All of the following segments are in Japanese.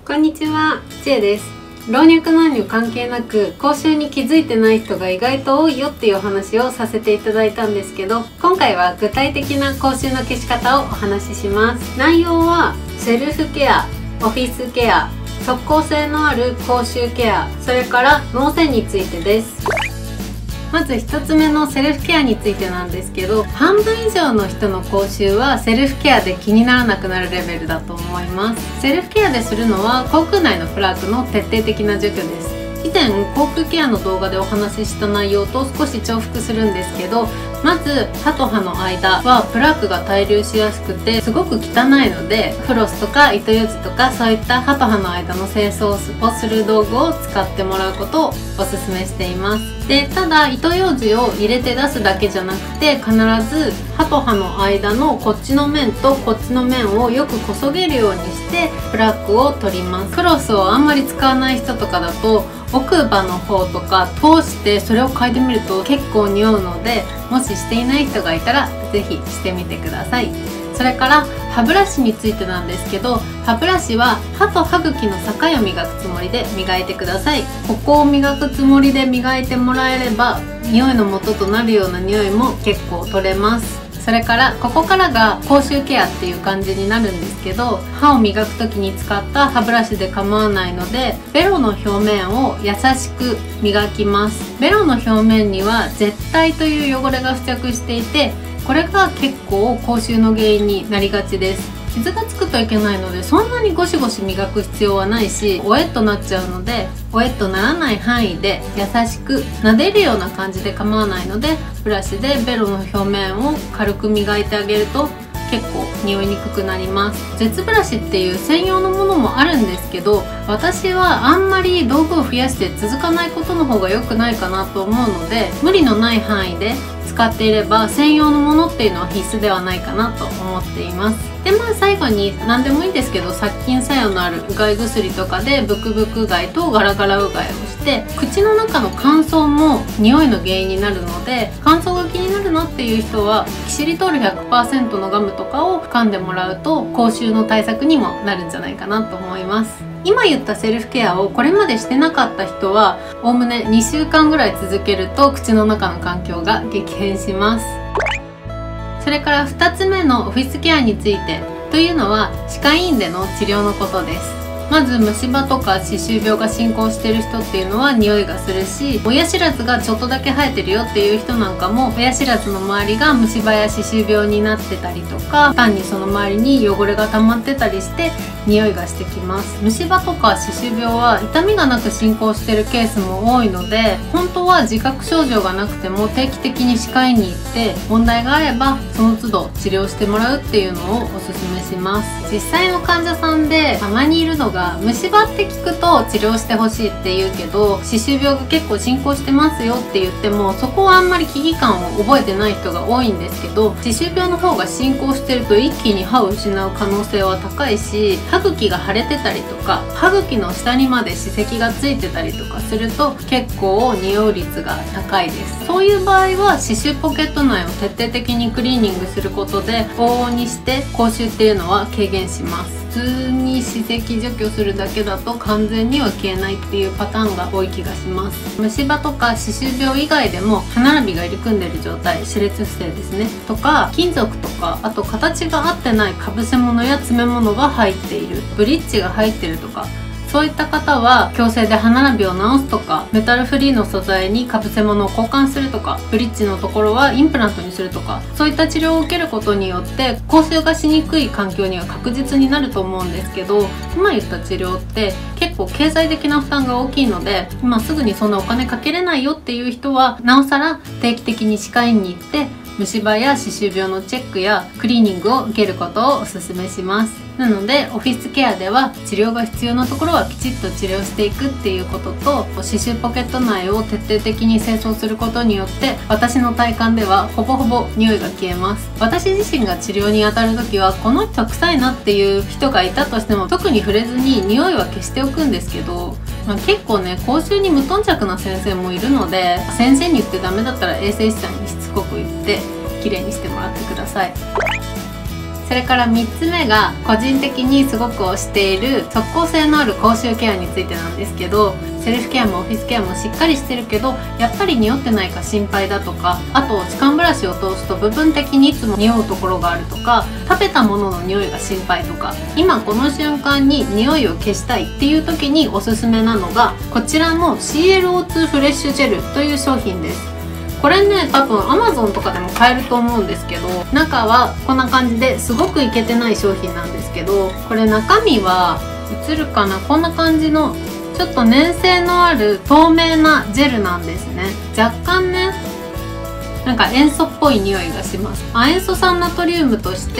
こんにちは、ちえです。老若男女関係なく口臭に気づいてない人が意外と多いよっていうお話をさせていただいたんですけど、今回は具体的な口臭の消し方をお話しします。内容はセルフケア、オフィスケア、即効性のある口臭ケア、それから脳洗についてです。まず1つ目のセルフケアについてなんですけど、半分以上の人の口臭はセルフケアで気にならなくなるレベルだと思います。セルフケアでするのは口腔内のプラークの徹底的な除去です。以前口腔ケアの動画でお話しした内容と少し重複するんですけど、まず歯と歯の間はプラークが滞留しやすくてすごく汚いので、フロスとか糸ようじとかそういった歯と歯の間の清掃をする道具を使ってもらうことをおすすめしています。で、ただ糸ようじを入れて出すだけじゃなくて、必ず歯と歯の間のこっちの面とこっちの面をよくこそげるようにしてプラークを取ります。フロスをあんまり使わない人とかだと奥歯の方とか通してそれを嗅いでみると結構匂うので、もししていない人がいたら是非してみてください。それから歯ブラシについてなんですけど、歯ブラシは歯と歯茎の境を磨くつもりで磨いてください。ここを磨くつもりで磨いてもらえれば、匂いの元となるような匂いも結構取れます。それからここからが口臭ケアっていう感じになるんですけど、歯を磨く時に使った歯ブラシで構わないので、ベロの表面を優しく磨きます。ベロの表面には舌苔という汚れが付着していて、これが結構口臭の原因になりがちです。傷がつくといけないので、そんなにゴシゴシ磨く必要はないし、おえっとなっちゃうので、おえっとならない範囲で優しく撫でるような感じで構わないので、ブラシでベロの表面を軽く磨いてあげると結構匂いにくくなります。舌ブラシっていう専用のものもあるんですけど、私はあんまり道具を増やして続かないことの方が良くないかなと思うので、無理のない範囲で使っていれば専用のものっていうのは必須ではないかなと思っています。で、最後に何でもいいんですけど、殺菌作用のあるうがい薬とかでブクブクうがいとガラガラうがいをして、口の中の乾燥も匂いの原因になるので、乾燥が気になるなっていう人はキシリトール 100% のガムとかを噛んでもらうと口臭の対策にもなるんじゃないかなと思います。今言ったセルフケアをこれまでしてなかった人は、おおむね2週間ぐらい続けると口の中の環境が激変します。それから2つ目のオフィスケアについてというのは、歯科医院での治療のことです。まず虫歯とか歯周病が進行している人っていうのは匂いがするし、親知らずがちょっとだけ生えてるよっていう人なんかも、親知らずの周りが虫歯や歯周病になってたりとか、単にその周りに汚れが溜まってたりして匂いがしてきます。虫歯とか歯周病は痛みがなく進行しているケースも多いので、本当は自覚症状がなくても定期的に歯科医に行って問題があればその都度治療してもらうっていうのをおすすめします。実際の患者さんでたまにいるのが、虫歯って聞くと治療してほしいって言うけど、歯周病が結構進行してますよって言っても、そこはあんまり危機感を覚えてない人が多いんですけど、歯周病の方が進行してると一気に歯を失う可能性は高いし、歯茎が腫れてたりとか歯茎の下にまで歯石がついてたりとかすると結構匂う率が高いです。そういう場合は歯周ポケット内を徹底的にクリーニングすることで往々にして口臭っていうのは軽減します。普通に歯石除去するだけだと完全には消えないっていうパターンが多い気がします。虫歯とか歯周病以外でも歯並びが入り組んでる状態、歯列不正ですねとか、金属とか、あと形が合ってないかぶせ物や詰め物が入っている、ブリッジが入ってるとか、そういった方は矯正で歯並びを直すとか、メタルフリーの素材にかぶせ物を交換するとか、ブリッジのところはインプラントにするとか、そういった治療を受けることによって口臭がしにくい環境には確実になると思うんですけど、今言った治療って結構経済的な負担が大きいので、今すぐにそんなお金かけれないよっていう人は、なおさら定期的に歯科医に行って虫歯や歯周病のチェックやクリーニングを受けることをおすすめします。なのでオフィスケアでは治療が必要なところはきちっと治療していくっていうことと、歯周ポケット内を徹底的に清掃することによって私の体感ではほぼほぼ匂いが消えます。私自身が治療に当たる時はこの人臭いなっていう人がいたとしても特に触れずに匂いは消しておくんですけど、結構ね口臭に無頓着な先生もいるので、先生に言ってダメだったら衛生士さんにしつこく言ってきれいにしてもらってください。 それから3つ目が個人的にすごく推している即効性のある口臭ケアについてなんですけど、セルフケアもオフィスケアもしっかりしてるけどやっぱり匂ってないか心配だとか、あと歯間ブラシを通すと部分的にいつも匂うところがあるとか、食べたものの匂いが心配とか、今この瞬間に匂いを消したいっていう時におすすめなのがこちらの CLO2 フレッシュジェルという商品です。これね、多分 Amazon とかでも買えると思うんですけど、中はこんな感じですごくイケてない商品なんですけど、これ中身は映るかな、こんな感じのちょっと粘性のある透明なジェルなんですね。若干ね、なんか塩素っぽい匂いがします。亜塩素酸ナトリウムとして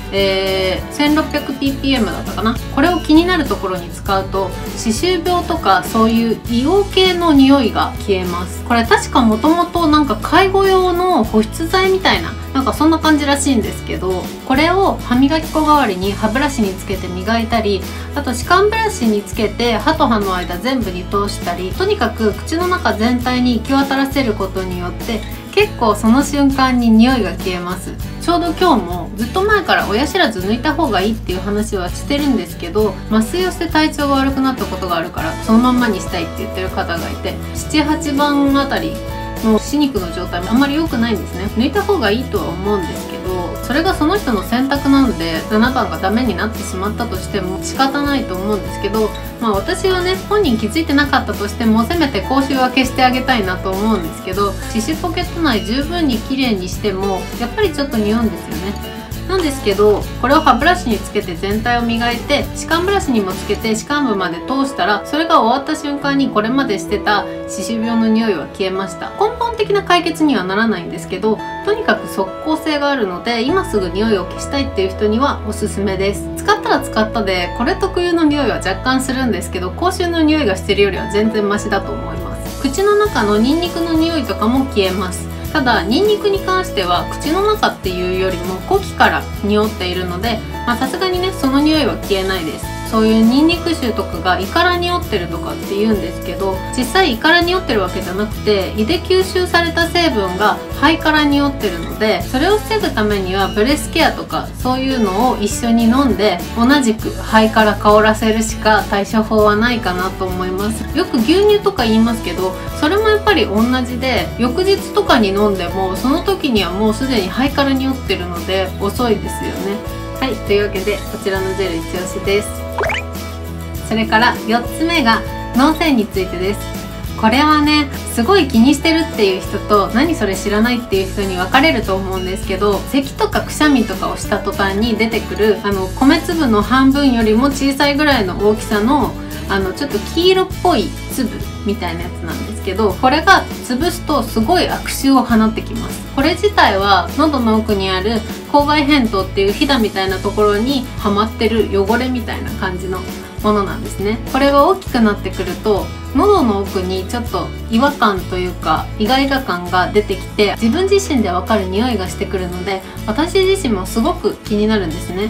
、1600ppm だったかな。これを気になるところに使うと歯周病とかそういう硫黄系の匂いが消えます。これ確かもともとなんか介護用の保湿剤みたいな、なんかそんな感じらしいんですけど、これを歯磨き粉代わりに歯ブラシにつけて磨いたり、あと歯間ブラシにつけて歯と歯の間全部に通したり、とにかく口の中全体に行き渡らせることによって結構その瞬間に匂いが消えます。ちょうど今日もずっと前から親知らず抜いた方がいいっていう話はしてるんですけど、麻酔をして体調が悪くなったことがあるからそのまんまにしたいって言ってる方がいて、7、8番あたりの歯肉の状態もあんまり良くないんですね。抜いた方がいいとは思うんですけど、それがその人の選択なので7番がダメになってしまったとしても仕方ないと思うんですけど、私はね、本人気づいてなかったとしてもせめて口臭は消してあげたいなと思うんですけど、歯周ポケット内十分に綺麗にしてもやっぱりちょっと匂うんですよね。なんですけど、これを歯ブラシにつけて全体を磨いて歯間ブラシにもつけて歯間部まで通したら、それが終わった瞬間にこれまでしてた歯周病の匂いは消えました。根本的な解決にはならないんですけど、とにかく即効性があるので今すぐ匂いを消したいっていう人にはおすすめです。使ったら使ったでこれ特有の匂いは若干するんですけど、口臭の匂いがしてるよりは全然マシだと思います。口の中のニンニクの匂いとかも消えます。ただニンニクに関しては口の中っていうよりも呼気から匂っているので、さすがにねその匂いは消えないです。そういうニンニク臭とかが胃から匂ってるとかって言うんですけど、実際胃から匂ってるわけじゃなくて胃で吸収された成分が肺から匂ってるので、それを防ぐためにはブレスケアとかそういうのを一緒に飲んで同じく肺から香らせるしか対処法はないかなと思います。よく牛乳とか言いますけど、それもやっぱり同じで、翌日とかに飲んでもその時にはもうすでに肺から匂ってるので遅いですよね。はい、というわけでこちらのジェル一押しです。それから4つ目が脳栓についてです。これはね、すごい気にしてるっていう人と何それ知らないっていう人に分かれると思うんですけど、咳とかくしゃみとかをした途端に出てくる米粒の半分よりも小さいぐらいの大きさのちょっと黄色っぽい粒みたいなやつなんですけど、これが潰すとすごい悪臭を放ってきます。これ自体は喉の奥にある口外扁桃っていうひだみたいなところにはまってる汚れみたいな感じのものなんですね。これが大きくなってくると喉の奥にちょっと違和感というかイガイガ感が出てきて、自分自身でわかる匂いがしてくるので、私自身もすごく気になるんですね。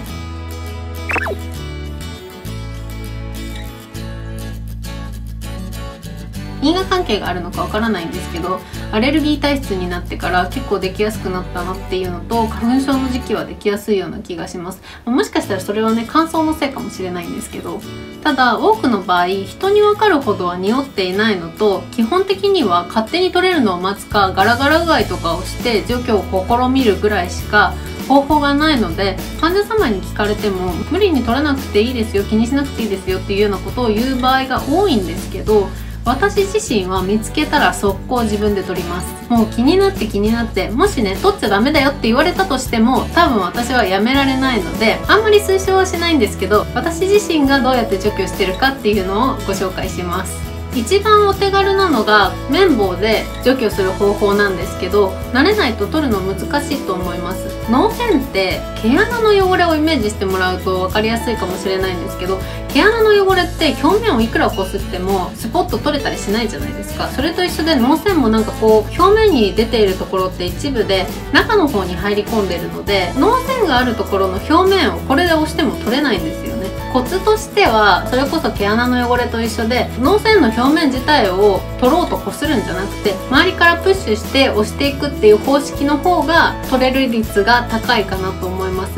因果関係があるのかわからないんですけど、アレルギー体質になってから結構できやすくなったなっていうのと、花粉症の時期はできやすいような気がします。もしかしたらそれはね、乾燥のせいかもしれないんですけど、ただ多くの場合人に分かるほどは匂っていないのと、基本的には勝手に取れるのを待つかガラガラうがいとかをして除去を試みるぐらいしか方法がないので、患者様に聞かれても無理に取らなくていいですよ、気にしなくていいですよっていうようなことを言う場合が多いんですけど、私自身は見つけたら速攻自分で取ります。もう気になって、もしね取っちゃダメだよって言われたとしても多分私はやめられないので、あんまり推奨はしないんですけど、私自身がどうやって除去してるかっていうのをご紹介します。一番お手軽なのが綿棒で除去する方法なんですけど、慣れないと取るの難しいと思います。脳栓って毛穴の汚れをイメージしてもらうと分かりやすいかもしれないんですけど、毛穴の汚れって表面をいくらこすってもスポッと取れたりしないじゃないですか。それと一緒で脳栓もなんかこう表面に出ているところって一部で中の方に入り込んでいるので、脳栓があるところの表面をこれで押しても取れないんですよね。コツとしてはそれこそ毛穴の汚れと一緒で、脳栓の表面自体を取ろうとこするんじゃなくて、周りからプッシュして押していくっていう方式の方が取れる率が高いかなと思います。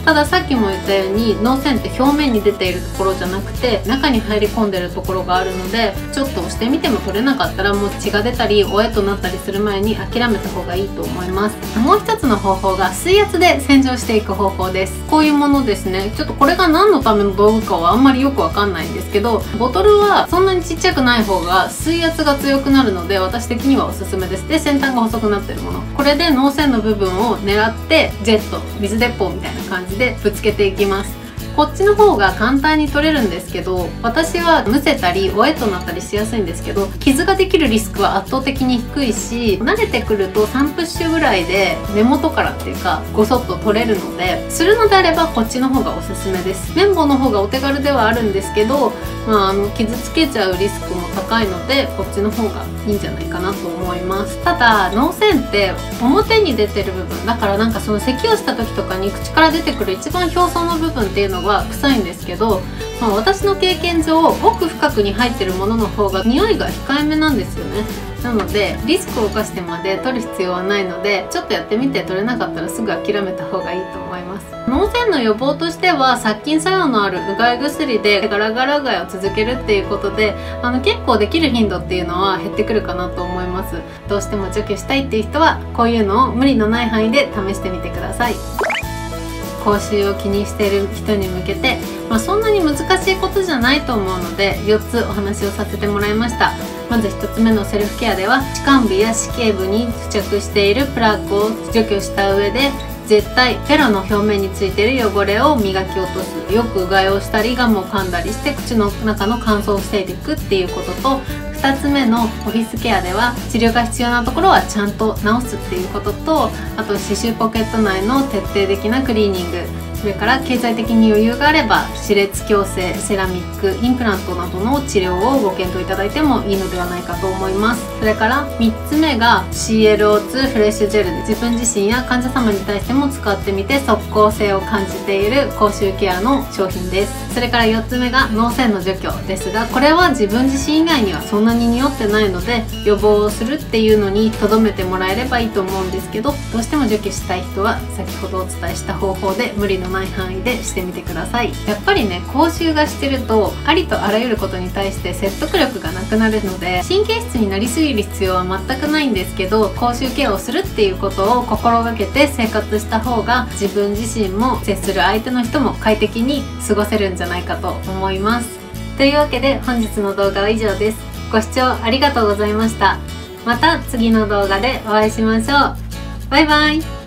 たださっきも言ったように脳線って表面に出ているところじゃなくて中に入り込んでるところがあるので、ちょっと押してみても取れなかったらもう血が出たりおえとなったりする前に諦めた方がいいと思います。もう一つの方法が水圧で洗浄していく方法です。こういうものですね。ちょっとこれが何のための道具かはあんまりよくわかんないんですけど、ボトルはそんなにちっちゃくない方が水圧が強くなるので私的にはおすすめです。で、先端が細くなってるもの、これで脳線の部分を狙ってジェット、水鉄砲みたいな感じでぶつけていきます。こっちの方が簡単に取れるんですけど、私はむせたりおえとなったりしやすいんですけど、傷ができるリスクは圧倒的に低いし、慣れてくると3プッシュぐらいで根元からっていうかごそっと取れるので、するのであればこっちの方がおすすめです。綿棒の方がお手軽ではあるんですけど、傷つけちゃうリスクも高いのでこっちの方がいいんじゃないかなと思います。ただ脳線って表に出てる部分だから、なんかその咳をした時とかに口から出てくる一番表層の部分っていうのは臭いんですけど、私の経験上奥深くに入ってるものの方が匂いが控えめなんですよね。なのでリスクを冒してまで取る必要はないので、ちょっとやってみて取れなかったらすぐ諦めた方がいいと思います。脳線の予防としては殺菌作用のあるうがい薬でガラガラうがいを続けるっていうことで、結構できる頻度っていうのは減ってくるかなと思います。どうしても除去したいっていう人はこういうのを無理のない範囲で試してみてください。口臭を気にしている人に向けて、そんなに難しいことじゃないと思うので4つお話をさせてもらいました。まず1つ目のセルフケアでは、歯間部や歯頸部に付着しているプラークを除去した上で、絶対ベロの表面についている汚れを磨き落とす、よくうがいをしたりガムを噛んだりして口の中の乾燥を防いでいくっていうことと、2つ目のオフィスケアでは治療が必要なところはちゃんと治すっていうことと、あと歯周ポケット内の徹底的なクリーニング、それから経済的に余裕があれば歯列矯正、セラミック、インプラントなどの治療をご検討いただいてもいいのではないかと思います。それから3つ目が CLO2 フレッシュジェルで、自分自身や患者様に対しても使ってみて即効性を感じている口臭ケアの商品です。それから4つ目が脳線の除去ですが、これは自分自身以外にはそんなに匂ってないので予防をするっていうのに留めてもらえればいいと思うんですけど、どうしても除去したい人は先ほどお伝えした方法で無理のない範囲でしてみてください。やっぱりね、口臭がしてるとありとあらゆることに対して説得力がなくなるので、神経質になりすぎる必要は全くないんですけど、口臭ケアをするっていうことを心がけて生活した方が自分自身も接する相手の人も快適に過ごせるんじゃないかと思います。というわけで本日の動画は以上です。ご視聴ありがとうございました。また次の動画でお会いしましょう。バイバイ。